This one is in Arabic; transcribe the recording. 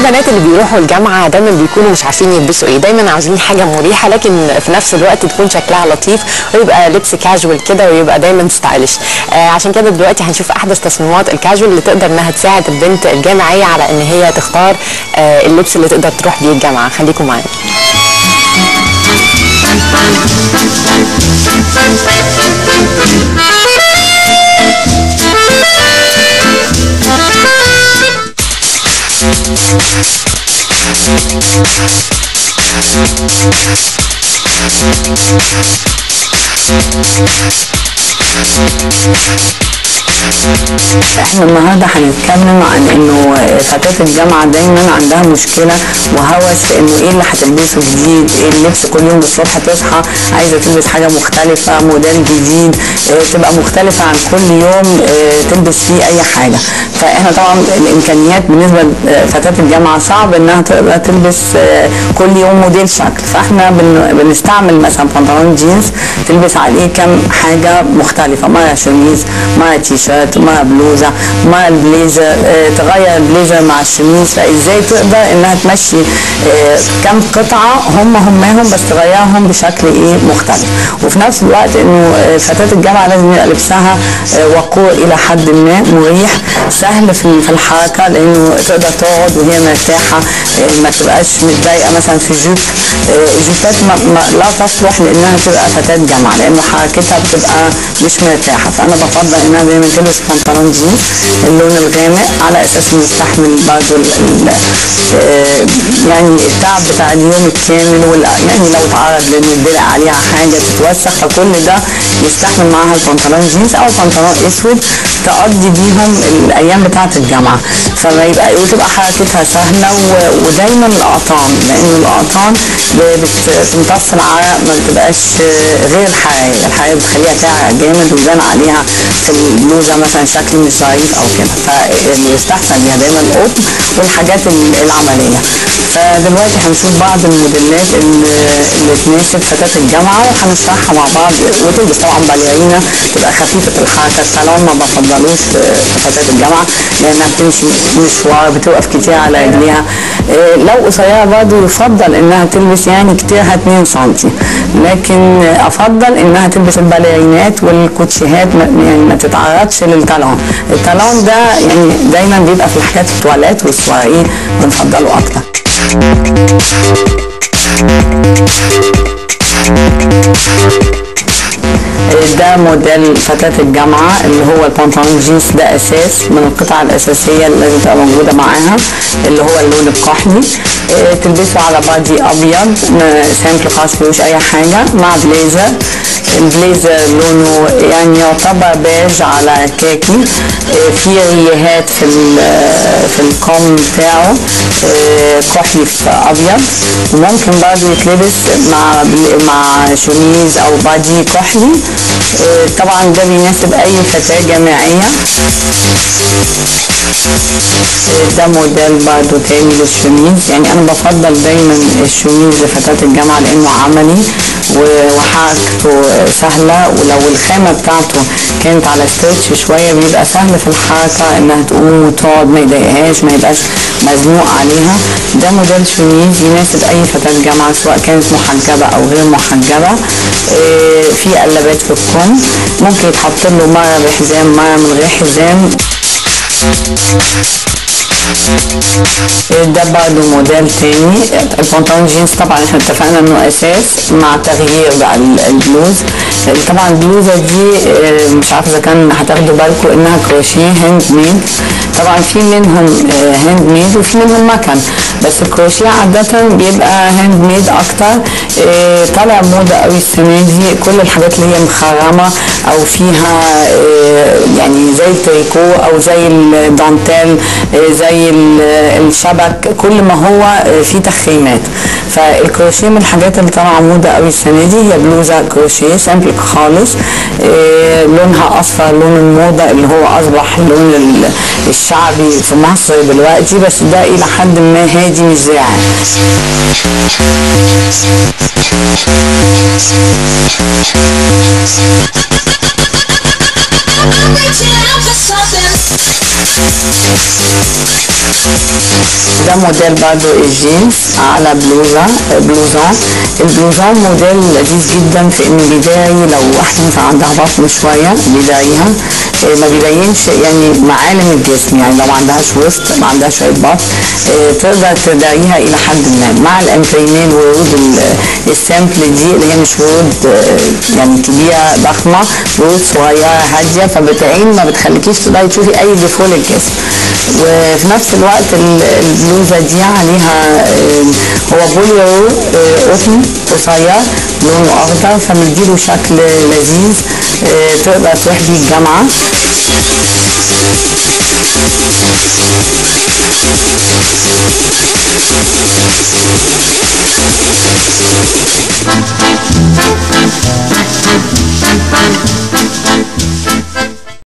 البنات اللي بيروحوا الجامعه دايما بيكونوا مش عارفين يلبسوا ايه، دايما عاوزين حاجه مريحه لكن في نفس الوقت تكون شكلها لطيف ويبقى لبس كاجوال كده ويبقى دايما ستايلش. عشان كده دلوقتي هنشوف احدث تصميمات الكاجوال اللي تقدر انها تساعد البنت الجامعيه على ان هي تختار اللبس اللي تقدر تروح بيه الجامعه. خليكم معانا. احنا النهارده هنتكلم عن انه فتاة الجامعة دايما عندها مشكلة وهوس في انه ايه اللي هتلبسه جديد، ايه اللبس كل يوم الصبح تصحى عايزة تلبس حاجة مختلفة، موديل جديد، تبقى مختلفة عن كل يوم تلبس فيه اي حاجة. فاحنا طبعا الامكانيات بالنسبة لفتاة الجامعة صعب انها تقدر تلبس كل يوم موديل شكل، فاحنا بنستعمل مثلا بنطلون جينز تلبس عليه كم حاجة مختلفة، مرة شميز، مرة تي شيرت، مرة بلوزة، مرة البليزر، تغير البليزر مع الشميز. فازاي تقدر انها تمشي كم قطعة همهم بس تغيرهم بشكل ايه مختلف، وفي نفس الوقت انه فتاة الجامعة لازم يبقى لبسها وقور الى حد ما، مريح، سهل في الحركة، لانه تقدر تقعد وهي مرتاحة، ما تبقاش متضايقة مثلا في جيب. الجيبات لا تصلح لانها تبقى فتاة جامعة لانه حركتها بتبقى مش مرتاحة. فانا بفضل انها دايما تلبس بنطلون جينز اللون الغامق على اساس انه يستحمل برضه يعني التعب بتاع اليوم الكامل، يعني لو تعرض لانه يدلق عليها حاجه تتوسخ، فكل ده يستحمل معاها البنطلون جينز او بنطلون اسود تقضي بيهم الايام بتاعه الجامعه. فما يبقى وتبقى حركتها سهله. ودايما الاقطان، لان الاقطان بتمتص العرق، ما بتبقاش غير الحراير، الحراير بتخليها تعرق جامد ويبان عليها في البلوزه مثلا شكل مش ظريف او كده. فاللي يستحسن بيها دايما القطن والحاجات العمليه. فدلوقتي هنشوف بعض الموديلات اللي تناسب فتاة الجامعه وهنشرحها مع بعض. وتلبس طبعا باليرينا تبقى خفيفه الحركه. الصالون ما بفضلوش في فتاة الجامعه لانها بتمشي مشوار، بتوقف كتير على رجليها. لو قصيره برضه يفضل انها تلبس يعني كتيرها 2 سم، لكن افضل انها تلبس الباليرينات والكوتشيهات، يعني ما تتعرضش للطالون. الطالون ده يعني دايما بيبقى في الحاجات التواليت والسواريه بنفضله اكتر. ده موديل فتاة الجامعة اللي هو البنطلون جينز، ده اساس من القطع الاساسية اللي لازم تبقى موجودة معاها، اللي هو اللون الكحلي. تلبسه على بادي ابيض سامبل خاص فيهوش اي حاجة، مع بليزر. البليزر لونه يعني يعتبر بيج على كاكي، في ريهات في القم بتاعه كحلي في ابيض، وممكن برضه يتلبس مع شميز او بادي كحلي. طبعا ده بيناسب اي فتاة جامعية. ده موديل برضه تاني للشميز، يعني انا بفضل دايما الشميز لفتاة الجامعة لانه عملي وحركته سهلة، ولو الخامة بتاعته كانت على ستريتش شوية بيبقى سهل في الحركة انها تقوم وتقعد، ما يضايقهاش، ما يبقاش مزنوق عليها. ده موديل شميز يناسب اي فتاة جامعة سواء كانت محجبة او غير محجبة. في قلبات في الكم، ممكن يتحط له مرة بحزام مرة من غير حزام. ده برضه موديل تاني. البنطلون جينز طبعا احنا اتفقنا انه اساس مع تغيير بقى البلوز. طبعا البلوزه دي مش عارفه اذا كان هتاخدوا بالكم انها كروشيه هاند ميد. طبعا في منهم هاند ميد وفي منهم مكن، بس الكروشيه عاده بيبقى هاند ميد اكتر. طالع موضه قوي السنه دي كل الحاجات اللي هي مخرمه او فيها يعني زي التريكو او زي الدانتيل زي الشبك، كل ما هو فيه تخيمات. فالكروشيه من الحاجات اللي طالعه موضه قوي السنه دي. هي بلوزه كروشيه سامبل خالص، لونها اصفر، لون الموضه اللي هو اصبح اللون الشعبي في مصر دلوقتي، بس ده الى حد ما هادي مش زاعل. ده موديل برضو الجينز على بلوزون. البلوزون موديل لذيذ جدا في انه بيداري لو واحده مثلا عندها بطن شويه بيداريها، ما بيبينش يعني معالم الجسم، يعني لو ما عندهاش وسط ما عندهاش شويه بطن تقدر تداريها الى حد ما، مع الامبريمين ورود السامبل دي اللي هي مش ورود يعني كبيره ضخمه، ورود صغيره هاديه، فبتعين ما بتخليكيش تقدري تشوفي اي ديفول الجسم. وفي نفس الوقت البلوزه دي عليها هو بوليو قطن قصير لونه اخضر، فمديله شكل لذيذ تقدر تروح بيه الجامعه.